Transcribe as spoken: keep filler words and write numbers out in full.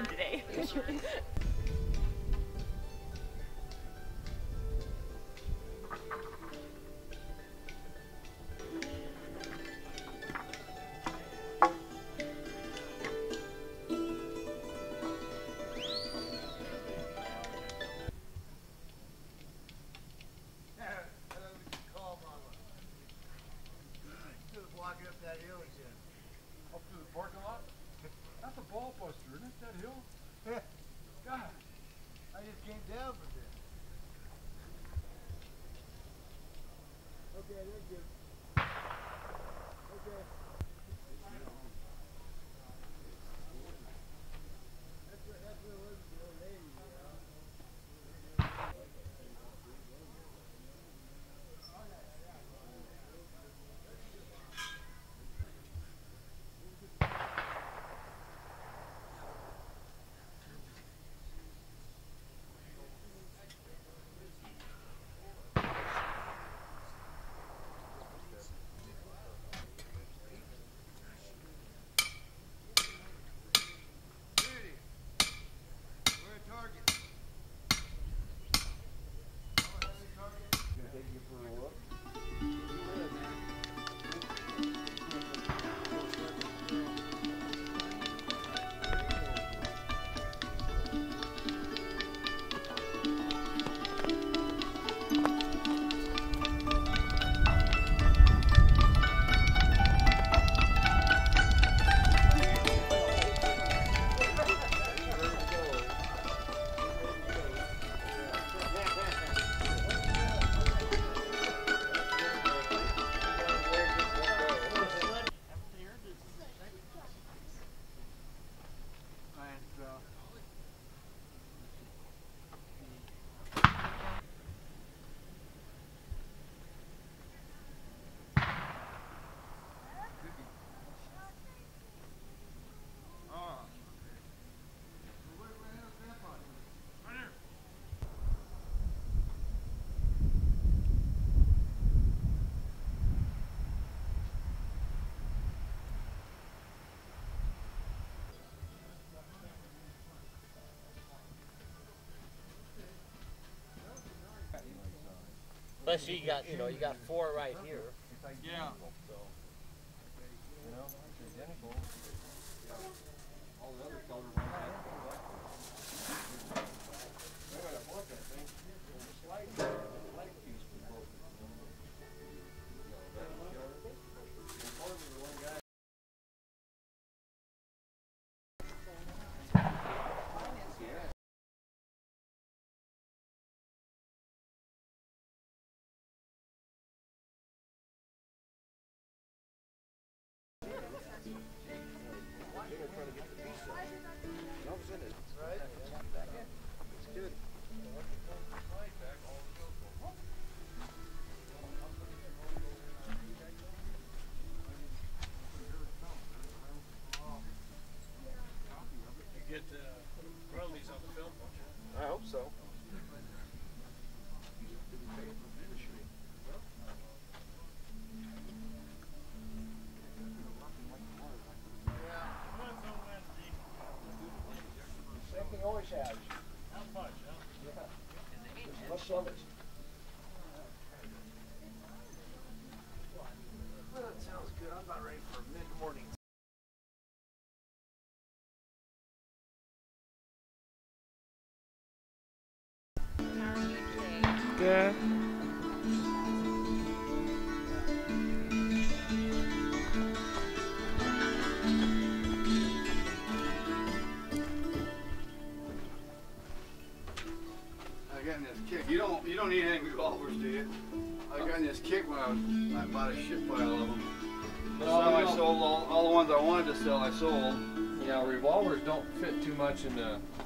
today. Walking up that hill again. Up to the parking lot? That's a ball buster, isn't it, that hill? Yeah. God. I just came down from there. Okay, thank you. Okay. That's what, that's what it was with the old lady, you know? Especially you got, you know, you got four right here. Yeah. So, you know, it's identical. All the other color ones have slight, slight piece was broken. Get uh, royalties on the film, don't you? I hope so. Same thing always has. Not much, huh? Yeah. Less summits. Well, that sounds good. I'm about ready for mid-morning. How are you today? Good. I got in this kick. You don't, you don't need any revolvers, do you? I got in this kick when I was, I bought a shit pile of them. No, Some I no. sold, all, all the ones I wanted to sell, I sold. Yeah, revolvers don't fit too much in the